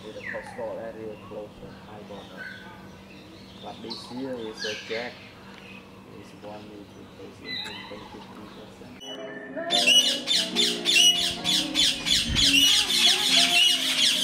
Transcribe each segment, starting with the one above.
with a coastal area close to high water. But this year is a jack. Is 1 meter facing 50%.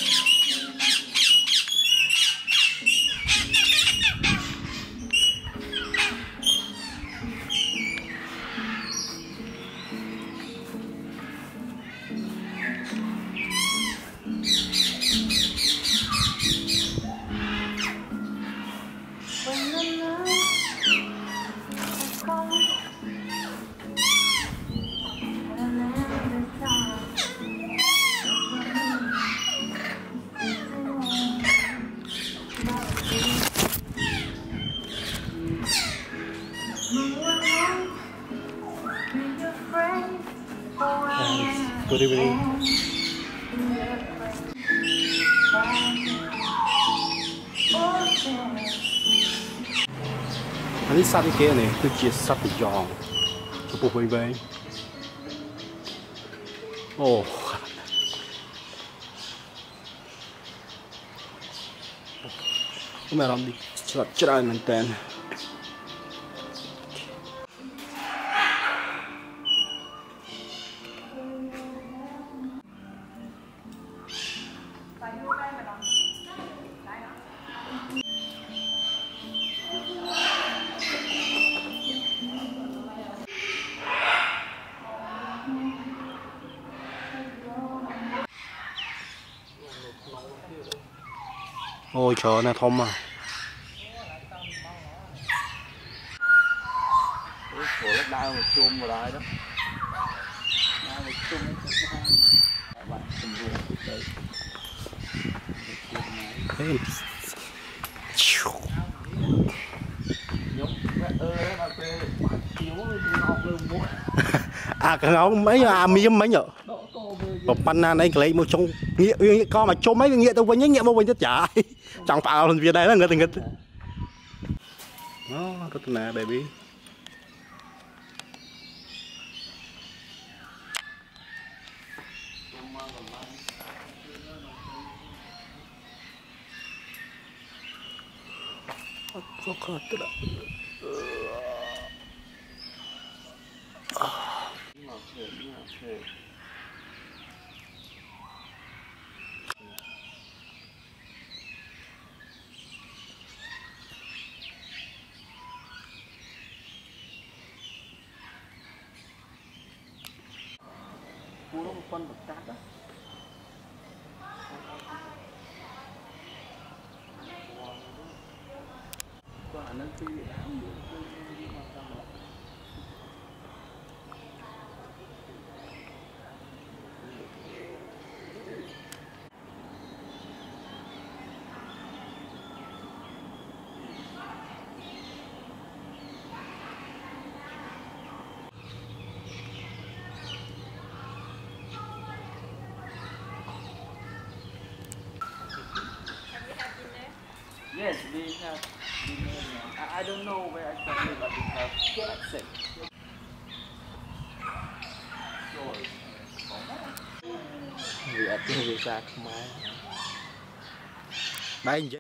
Good evening. Anh đi sát đi kia này, tôi chia sát bị giòn, tôi buộc bên bên. Oh. Hôm nay làm đi, chơi mình tên. Ôi trời này thông à. Ủa lớp đau một chum vào đây đó. Đau một chum các bạn cùng luôn đấy. À cái áo mấy miếng mấy nhở. Một pan này lấy một trong nghĩa con mà chôm mấy nghĩa tôi với nghĩa một bên chết chả chẳng phải là việc đây là người nó rất là baby cua nó một con bậc cát đó. Quả nó phi ăn được. Yes, we have dinner now. I don't know where exactly, but we have like 6. We are doing that, my.